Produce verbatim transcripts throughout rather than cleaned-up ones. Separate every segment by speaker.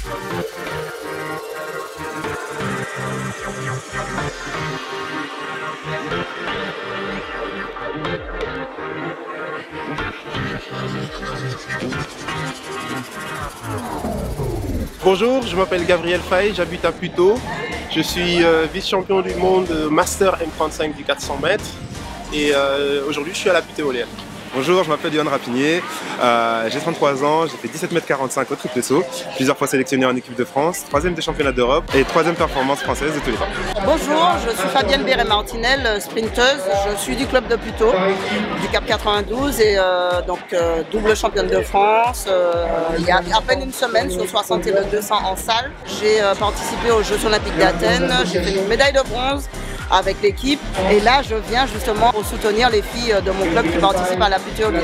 Speaker 1: Bonjour, je m'appelle Gabriel Faye, j'habite à Puteaux. Je suis euh, vice-champion du monde Master M trente-cinq du quatre cents mètres et euh, aujourd'hui je suis à la Putéolienne.
Speaker 2: Bonjour, je m'appelle Yohan Rapinier, euh, j'ai trente-trois ans, j'ai fait dix-sept mètres quarante-cinq au triple saut, plusieurs fois sélectionné en équipe de France, troisième des championnats d'Europe et troisième performance française de tous les temps.
Speaker 3: Bonjour, je suis Fabienne Béret-Martinel, sprinteuse, je suis du club de Puteaux, du Cap quatre-vingt-douze et euh, donc euh, double championne de France. Euh, il y a à peine une semaine sur soixante et le deux cents en salle. J'ai euh, participé aux Jeux olympiques d'Athènes, j'ai fait une médaille de bronze avec l'équipe et là je viens justement pour soutenir les filles de mon club qui participent à la Putéolienne.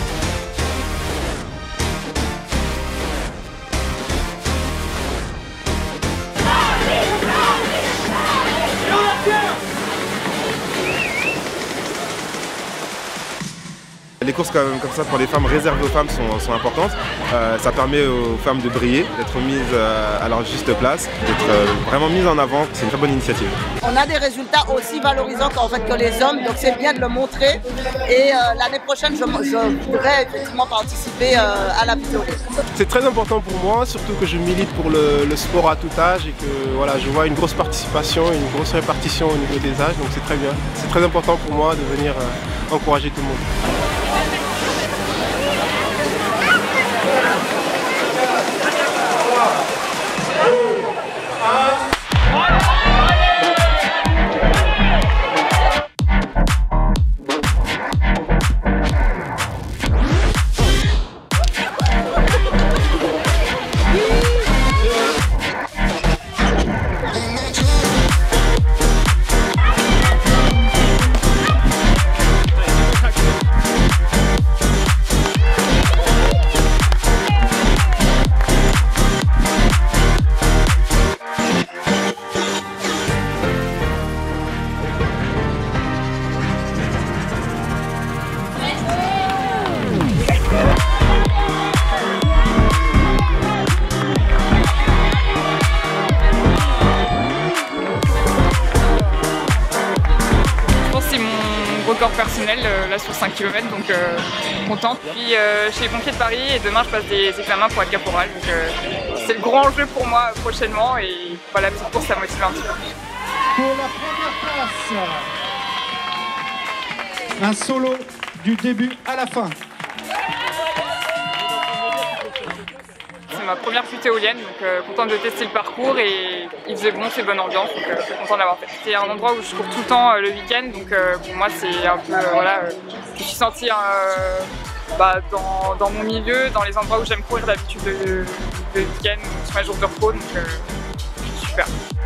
Speaker 2: Les courses comme, comme ça pour les femmes, réservées aux femmes, sont, sont importantes. Euh, ça permet aux femmes de briller, d'être mises euh, à leur juste place, d'être euh, vraiment mises en avant. C'est une très bonne initiative.
Speaker 3: On a des résultats aussi valorisants en fait, que les hommes, donc c'est bien de le montrer. Et euh, l'année prochaine, je, je voudrais effectivement participer euh, à la Putéolienne.
Speaker 1: C'est très important pour moi, surtout que je milite pour le, le sport à tout âge et que voilà, je vois une grosse participation, une grosse répartition au niveau des âges, donc c'est très bien. C'est très important pour moi de venir euh, encourager tout le monde.
Speaker 4: Record personnel euh, là sur cinq kilomètres, donc euh, contente. Puis euh, chez les pompiers de Paris et demain je passe des examens pour être caporal, donc euh, c'est le grand jeu pour moi prochainement et voilà, la petite course ça motive un petit peu.
Speaker 5: Pour la première place, un solo du début à la fin.
Speaker 4: C'est ma première Putéolienne, donc euh, contente de tester le parcours et il faisait bon, c'est bonne ambiance, donc euh, je suis contente d'avoir fait. C'est un endroit où je cours tout le temps euh, le week-end, donc euh, pour moi c'est un peu, euh, voilà, euh, je suis sentie euh, bah, dans, dans mon milieu, dans les endroits où j'aime courir d'habitude le, le week-end, sur mes jours de repos, donc euh, super.